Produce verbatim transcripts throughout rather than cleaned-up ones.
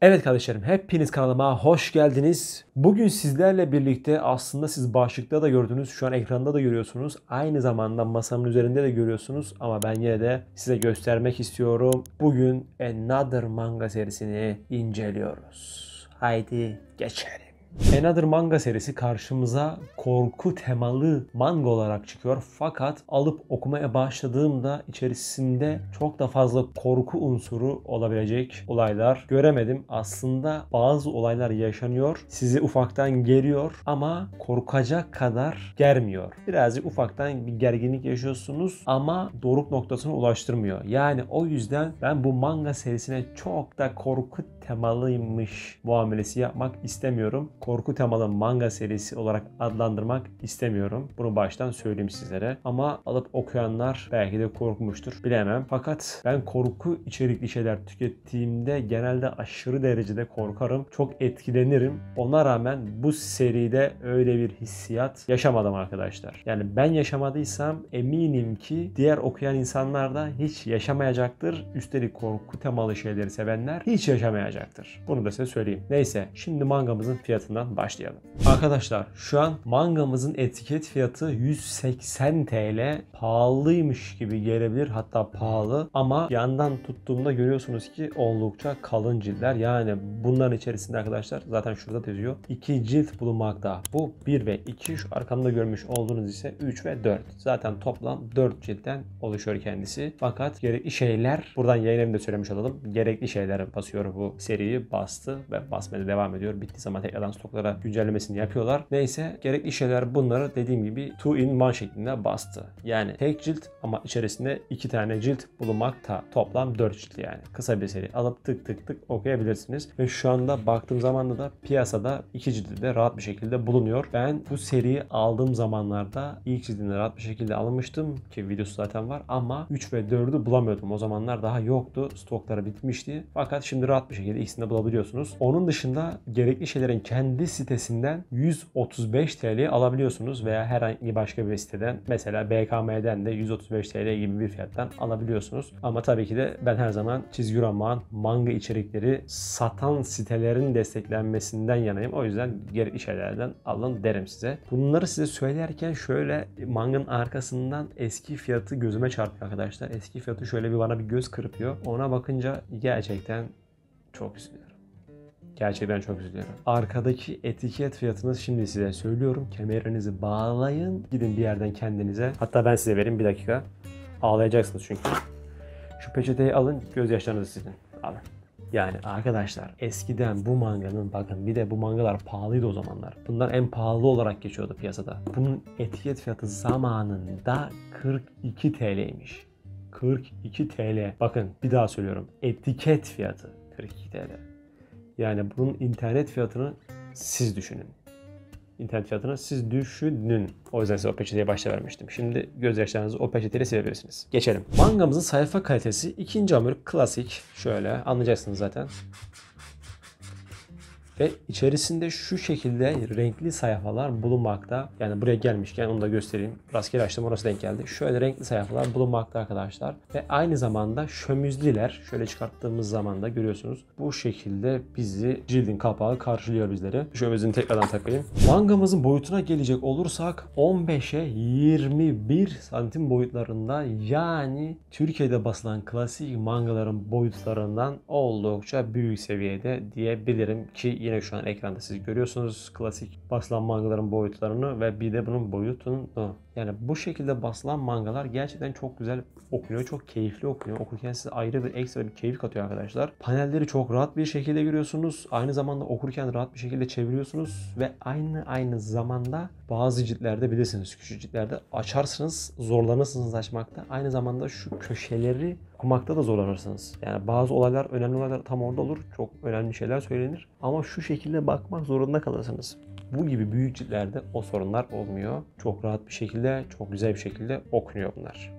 Evet kardeşlerim, hepiniz kanalıma hoş geldiniz. Bugün sizlerle birlikte aslında siz başlıkta da gördünüz, şu an ekranda da görüyorsunuz. Aynı zamanda masamın üzerinde de görüyorsunuz ama ben yine de size göstermek istiyorum. Bugün Another manga serisini inceliyoruz. Haydi geçelim. Another manga serisi karşımıza korku temalı manga olarak çıkıyor. Fakat alıp okumaya başladığımda içerisinde çok da fazla korku unsuru olabilecek olaylar göremedim. Aslında bazı olaylar yaşanıyor, sizi ufaktan geriyor ama korkacak kadar germiyor. Birazcık ufaktan bir gerginlik yaşıyorsunuz ama doruk noktasına ulaştırmıyor. Yani o yüzden ben bu manga serisine çok da korku temalıymış muamelesi yapmak istemiyorum. Korku temalı manga serisi olarak adlandırmak istemiyorum. Bunu baştan söyleyeyim sizlere. Ama alıp okuyanlar belki de korkmuştur. Bilemem. Fakat ben korku içerikli şeyler tükettiğimde genelde aşırı derecede korkarım. Çok etkilenirim. Ona rağmen bu seride öyle bir hissiyat yaşamadım arkadaşlar. Yani ben yaşamadıysam eminim ki diğer okuyan insanlar da hiç yaşamayacaktır. Üstelik korku temalı şeyleri sevenler hiç yaşamayacaktır. Bunu da size söyleyeyim. Neyse, şimdi mangamızın fiyatından başlayalım. Arkadaşlar şu an mangamızın etiket fiyatı yüz seksen TL. Pahalıymış gibi gelebilir, hatta pahalı, ama yandan tuttuğumda görüyorsunuz ki oldukça kalın ciltler. Yani bunların içerisinde arkadaşlar zaten şurada yazıyor, iki cilt bulunmakta. Bu bir ve iki, şu arkamda görmüş olduğunuz ise üç ve dört. Zaten toplam dört ciltten oluşuyor kendisi. Fakat gerekli şeyler, buradan yayın evinde söylemiş olalım, gerekli şeyler basıyor, bu seriyi bastı ve basmaya devam ediyor. Bittiği zaman tekrardan stoklara güncellemesini yapıyorlar. Neyse, gerekli şeyler bunları dediğim gibi two in one şeklinde bastı. Yani tek cilt ama içerisinde iki tane cilt bulunmakta. Toplam dört cilt yani. Kısa bir seri. Alıp tık tık tık okuyabilirsiniz. Ve şu anda baktığım zaman da piyasada iki cildi de rahat bir şekilde bulunuyor. Ben bu seriyi aldığım zamanlarda ilk cildini rahat bir şekilde almıştım ki videosu zaten var ama üç ve dördü bulamıyordum. O zamanlar daha yoktu. Stokları bitmişti. Fakat şimdi rahat bir şekilde ikisini de bulabiliyorsunuz. Onun dışında gerekli şeylerin kendi sitesinden yüz otuz beş TL alabiliyorsunuz veya herhangi başka bir siteden, mesela B K M'den de yüz otuz beş TL gibi bir fiyattan alabiliyorsunuz. Ama tabii ki de ben her zaman çizgi roman, manga içerikleri satan sitelerin desteklenmesinden yanayım. O yüzden gerekli şeylerden alın derim size. Bunları size söylerken şöyle manganın arkasından eski fiyatı gözüme çarpıyor arkadaşlar. Eski fiyatı şöyle bir bana bir göz kırpıyor. Ona bakınca gerçekten çok üzülüyorum. Gerçekten çok üzülüyorum. Arkadaki etiket fiyatını şimdi size söylüyorum. Kemerinizi bağlayın. Gidin bir yerden kendinize. Hatta ben size vereyim, bir dakika. Ağlayacaksınız çünkü. Şu peçeteyi alın, gözyaşlarınızı silin. Alın. Yani arkadaşlar eskiden bu manganın, bakın bir de bu mangalar pahalıydı o zamanlar. Bunlar en pahalı olarak geçiyordu piyasada. Bunun etiket fiyatı zamanında kırk iki TL'ymiş. kırk iki TL. Bakın bir daha söylüyorum. Etiket fiyatı kırk iki TL. Yani bunun internet fiyatını siz düşünün. İnternet fiyatını siz düşünün. O yüzden size o peçeteye başta vermiştim. Şimdi gözyaşlarınızı o peçeteyle silebilirsiniz. Geçelim. Mangamızın sayfa kalitesi ikinci amir klasik. Şöyle anlayacaksınız zaten. Ve içerisinde şu şekilde renkli sayfalar bulunmakta. Yani buraya gelmişken onu da göstereyim. Rastgele açtım, orası denk geldi. Şöyle renkli sayfalar bulunmakta arkadaşlar. Ve aynı zamanda şömizliler. Şöyle çıkarttığımız zaman da görüyorsunuz. Bu şekilde bizi, cildin kapağı karşılıyor bizleri. Şömizini tekrardan takayım. Mangamızın boyutuna gelecek olursak on beşe yirmi bir santim boyutlarında. Yani Türkiye'de basılan klasik mangaların boyutlarından oldukça büyük seviyede diyebilirim ki yine şu an ekranda siz görüyorsunuz klasik basılan mangaların boyutlarını ve bir de bunun boyutunu. Yani bu şekilde basılan mangalar gerçekten çok güzel okunuyor. Çok keyifli okunuyor. Okurken size ayrı bir ekstra bir keyif katıyor arkadaşlar. Panelleri çok rahat bir şekilde görüyorsunuz. Aynı zamanda okurken rahat bir şekilde çeviriyorsunuz ve aynı aynı zamanda bazı ciltlerde bilirsiniz, küçük ciltlerde açarsınız, zorlanırsınız açmakta. Aynı zamanda şu köşeleri okumakta da zorlanırsınız. Yani bazı olaylar, önemli olaylar tam orada olur. Çok önemli şeyler söylenir. Ama şu şekilde bakmak zorunda kalırsınız. Bu gibi büyük ciltlerde o sorunlar olmuyor. Çok rahat bir şekilde, çok güzel bir şekilde okunuyor bunlar.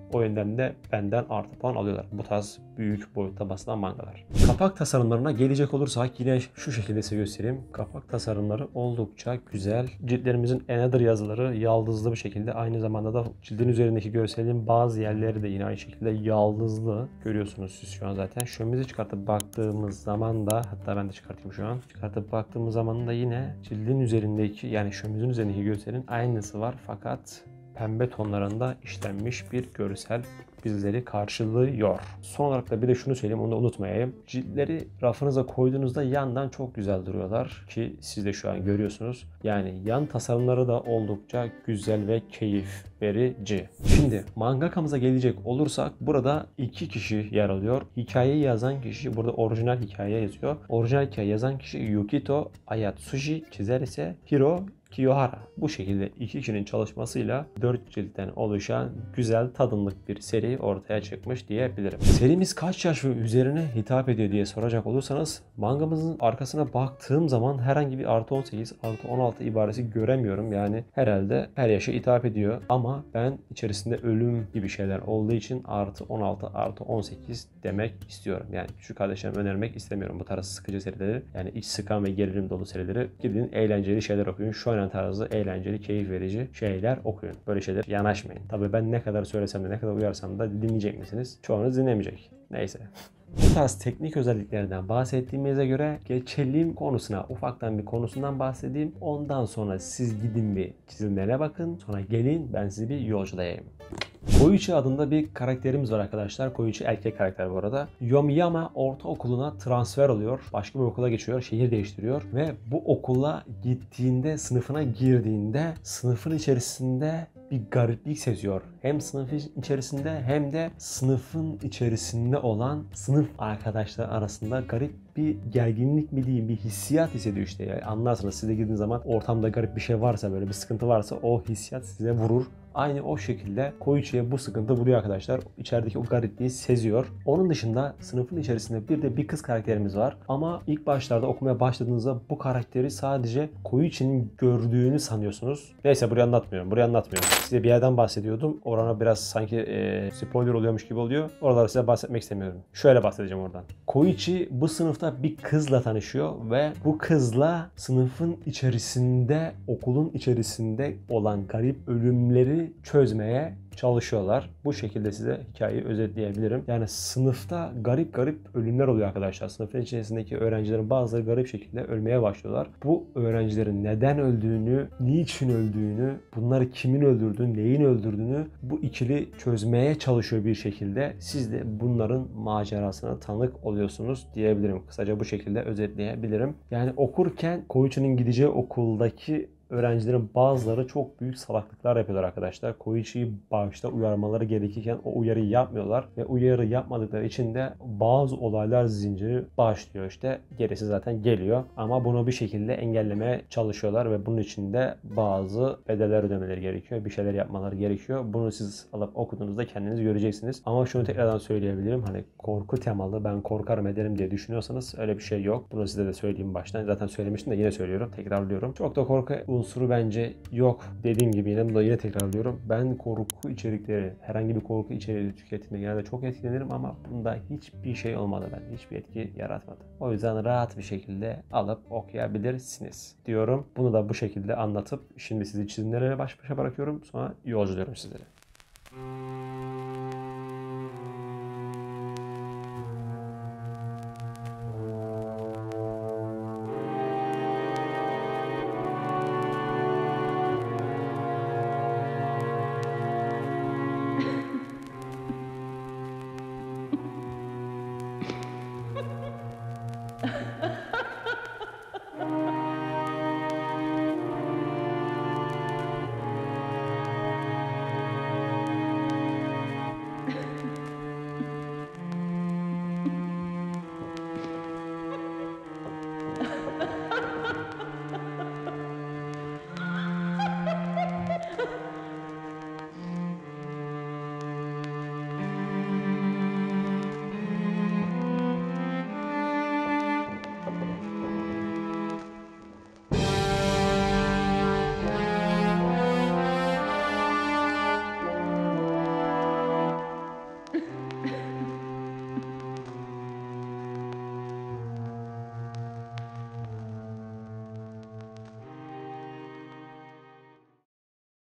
O yönden de benden artı puan alıyorlar. Bu tarz büyük boyutta basılan mangalar. Kapak tasarımlarına gelecek olursak yine şu şekilde size göstereyim. Kapak tasarımları oldukça güzel. Ciltlerimizin Another yazıları yaldızlı bir şekilde. Aynı zamanda da cildin üzerindeki görselin bazı yerleri de yine aynı şekilde yaldızlı. Görüyorsunuz siz şu an zaten. Şömimizi çıkartıp baktığımız zaman da, hatta ben de çıkartayım şu an. Çıkartıp baktığımız zaman da yine cildin üzerindeki, yani şömimizin üzerindeki görselin aynısı var fakat pembe tonlarında işlenmiş bir görsel bizleri karşılıyor. Son olarak da bir de şunu söyleyeyim, onu da unutmayayım. Ciltleri rafınıza koyduğunuzda yandan çok güzel duruyorlar ki siz de şu an görüyorsunuz. Yani yan tasarımları da oldukça güzel ve keyif verici. Şimdi mangakamıza gelecek olursak burada iki kişi yer alıyor. Hikayeyi yazan kişi burada orijinal hikaye yazıyor. Orijinal hikaye yazan kişi Yukito Ayatsuji, çizer ise Hiro Kiyohara. Bu şekilde iki kişinin çalışmasıyla dört ciltten oluşan güzel tadımlık bir seri ortaya çıkmış diyebilirim. Serimiz kaç yaş ve üzerine hitap ediyor diye soracak olursanız mangamızın arkasına baktığım zaman herhangi bir artı on sekiz, artı on altı ibaresi göremiyorum. Yani herhalde her yaşa hitap ediyor ama ben içerisinde ölüm gibi şeyler olduğu için artı on altı, artı on sekiz demek istiyorum. Yani şu kardeşlerime önermek istemiyorum bu tarz sıkıcı serileri. Yani iç sıkan ve gerilim dolu serileri. Gidin eğlenceli şeyler okuyun. Şu tarzı eğlenceli, keyif verici şeyler okuyun. Böyle şeyler yanaşmayın. Tabii ben ne kadar söylesem de ne kadar uyarsam da dinleyecek misiniz? Çoğunuz dinlemeyecek. Neyse. Bu tarz teknik özelliklerden bahsettiğimize göre geçelim konusuna. Ufaktan bir konusundan bahsedeyim. Ondan sonra siz gidin bir çizimlere bakın. Sonra gelin ben sizi bir yolculayayım. Koichi adında bir karakterimiz var arkadaşlar. Koichi erkek karakter bu arada. Yomiyama ortaokuluna transfer oluyor. Başka bir okula geçiyor. Şehir değiştiriyor. Ve bu okula gittiğinde, sınıfına girdiğinde sınıfın içerisinde bir gariplik seziyor. Hem sınıfın içerisinde hem de sınıfın içerisinde olan sınıf arkadaşlar arasında garip bir gerginlik mi diyeyim, bir hissiyat hissediyor işte. Yani anlarsınız, siz de girdiğiniz zaman ortamda garip bir şey varsa, böyle bir sıkıntı varsa o hissiyat size vurur. Aynı o şekilde Koichi'ye bu sıkıntı vuruyor arkadaşlar. İçerideki o garipliği seziyor. Onun dışında sınıfın içerisinde bir de bir kız karakterimiz var. Ama ilk başlarda okumaya başladığınızda bu karakteri sadece Koichi'nin gördüğünü sanıyorsunuz. Neyse burayı anlatmıyorum. Burayı anlatmıyorum. Size bir yerden bahsediyordum. Orana biraz sanki e, spoiler oluyormuş gibi oluyor. Oraları size bahsetmek istemiyorum. Şöyle bahsedeceğim oradan. Koichi bu sınıfta bir kızla tanışıyor ve bu kızla sınıfın içerisinde, okulun içerisinde olan garip ölümleri çözmeye çalışıyorlar. Bu şekilde size hikayeyi özetleyebilirim. Yani sınıfta garip garip ölümler oluyor arkadaşlar. Sınıfın içerisindeki öğrencilerin bazıları garip şekilde ölmeye başlıyorlar. Bu öğrencilerin neden öldüğünü, niçin öldüğünü, bunları kimin öldürdüğünü, neyin öldürdüğünü bu ikili çözmeye çalışıyor bir şekilde. Siz de bunların macerasına tanık oluyorsunuz diyebilirim. Kısaca bu şekilde özetleyebilirim. Yani okurken Koichi'nin gideceği okuldaki öğrencilerin bazıları çok büyük salaklıklar yapıyorlar arkadaşlar. Koichi'yi başta uyarmaları gerekirken o uyarıyı yapmıyorlar ve uyarı yapmadıkları için de bazı olaylar zinciri başlıyor işte. Gerisi zaten geliyor ama bunu bir şekilde engellemeye çalışıyorlar ve bunun için de bazı bedeller ödemeleri gerekiyor. Bir şeyler yapmaları gerekiyor. Bunu siz alıp okuduğunuzda kendiniz göreceksiniz. Ama şunu tekrardan söyleyebilirim. Hani korku temalı, ben korkarım ederim diye düşünüyorsanız öyle bir şey yok. Bunu size de söyleyeyim baştan. Zaten söylemiştim de yine söylüyorum. Tekrarlıyorum. Çok da korku unsuru bence yok. Dediğim gibi yine bunu da yine tekrarlıyorum. Ben korku içerikleri, herhangi bir korku içeriği tüketmeye genelde çok etkilenirim ama bunda hiçbir şey olmadı, ben hiçbir etki yaratmadı. O yüzden rahat bir şekilde alıp okuyabilirsiniz diyorum. Bunu da bu şekilde anlatıp şimdi sizi çizimlere baş başa bırakıyorum. Sonra yolculuyorum sizlere.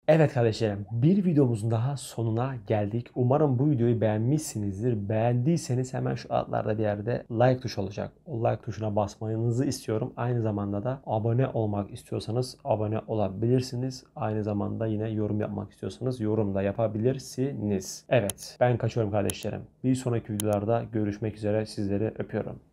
Evet kardeşlerim, bir videomuzun daha sonuna geldik. Umarım bu videoyu beğenmişsinizdir. Beğendiyseniz hemen şu altlarda bir yerde like tuşu olacak. O like tuşuna basmanızı istiyorum. Aynı zamanda da abone olmak istiyorsanız abone olabilirsiniz. Aynı zamanda yine yorum yapmak istiyorsanız yorum da yapabilirsiniz. Evet, ben kaçıyorum kardeşlerim. Bir sonraki videolarda görüşmek üzere. Sizleri öpüyorum.